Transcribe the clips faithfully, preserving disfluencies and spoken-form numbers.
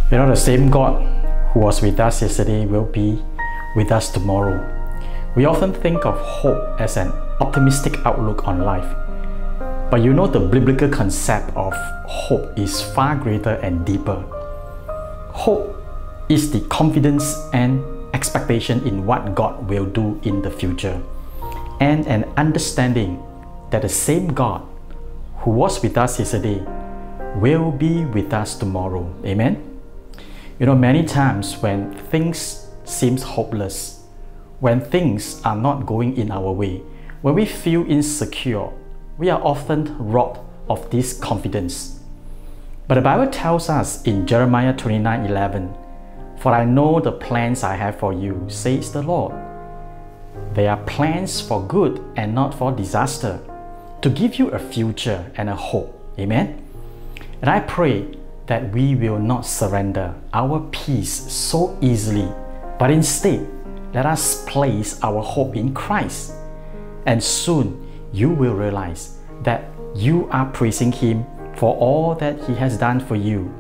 You know, the same God who was with us yesterday will be with us tomorrow. We often think of hope as an optimistic outlook on life. But you know, the biblical concept of hope is far greater and deeper. Hope is the confidence and expectation in what God will do in the future, and an understanding that the same God who was with us yesterday will be with us tomorrow. Amen? You know, many times when things seem hopeless, when things are not going in our way, when we feel insecure, we are often robbed of this confidence. But the Bible tells us in Jeremiah twenty-nine eleven, "For I know the plans I have for you, says the Lord. They are plans for good and not for disaster, to give you a future and a hope." Amen? And I pray that we will not surrender our peace so easily, but instead, let us place our hope in Christ. And soon, you will realize that you are praising Him for all that He has done for you.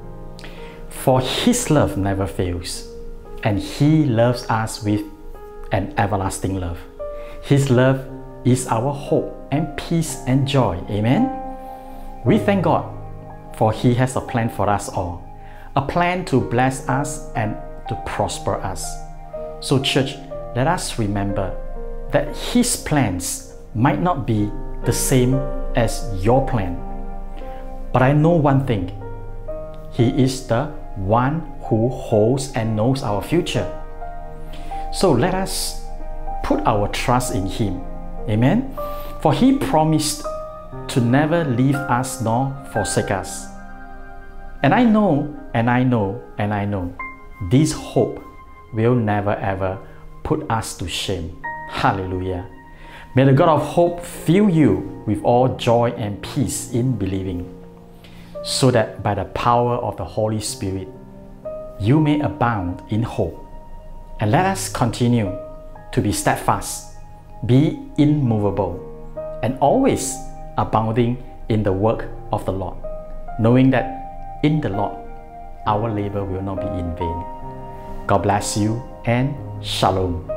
For His love never fails, and He loves us with an everlasting love. His love is our hope and peace and joy. Amen? We thank God, for He has a plan for us all, a plan to bless us and to prosper us. So church, let us remember that His plans might not be the same as your plan. But I know one thing, He is the one who holds and knows our future. So let us put our trust in Him. Amen? For He promised to never leave us nor forsake us. And I know, and I know, and I know, this hope will never ever put us to shame. Hallelujah. May the God of hope fill you with all joy and peace in believing, so that by the power of the Holy Spirit, you may abound in hope. And let us continue to be steadfast, be immovable, and always abounding in the work of the Lord, knowing that in the Lord, our labor will not be in vain. God bless you and Shalom.